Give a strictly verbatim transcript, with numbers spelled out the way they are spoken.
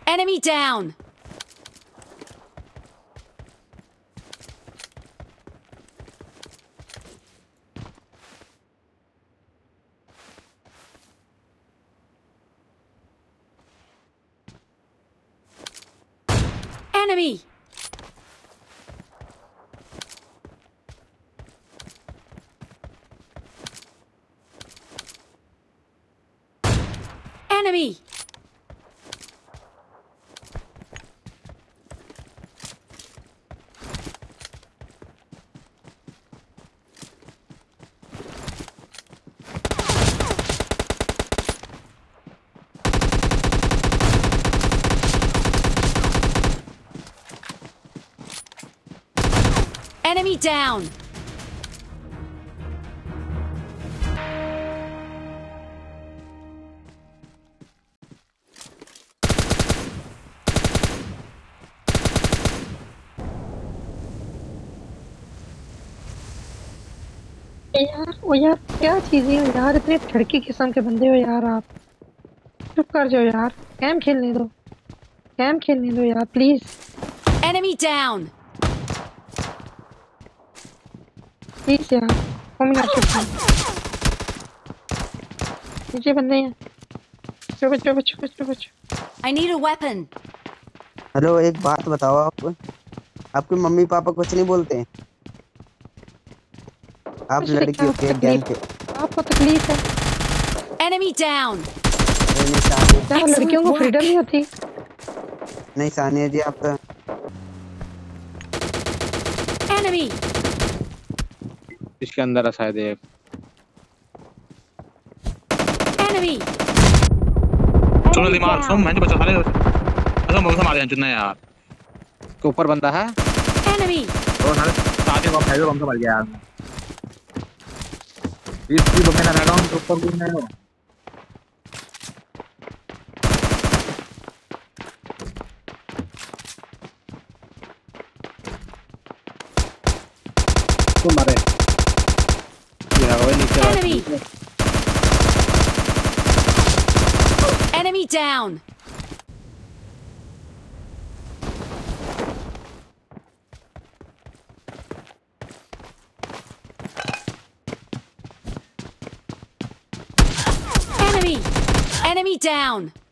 Enemy down! Enemy! Enemy! Enemy down! यार वो यार क्या चीजें हो यार, इतने ठड़की किस्म के बंदे हो यार आप। चुप कर जाओ यार, गेम खेलने दो, गेम खेलने दो यार प्लीज। Enemy down! प्लीज यार कम यार, चुप कर। नीचे बंदे हैं। चुप चुप चुप चुप चुप। I need a weapon. Hello, एक बात बताओ, आप आपके मम्मी पापा कुछ नहीं बोलते हैं? आप मुझे लड़की क्या हो के गैंग के? तकलीफ, आपको तकलीफ है? Enemy down! नहीं सानिया, क्या Excellent लड़कियों को work. फ्रीडम नहीं होती? नहीं सानिया जी, आप तो Enemy! इसके अंदर है शायद एक। Enemy! सुनो Enemy दिमाग सुन, down! मैं तो बचा साले ऐसा मुझे मार दिया चुनना यार। के ऊपर बंदा है Enemy! और साले साथ में फैजो बम से मर गया यार। इस की बम में ना लगा, उनके ऊपर कूदना है। तो मारे ये वो नीचे Enemy! Enemy down! Enemy! Enemy down!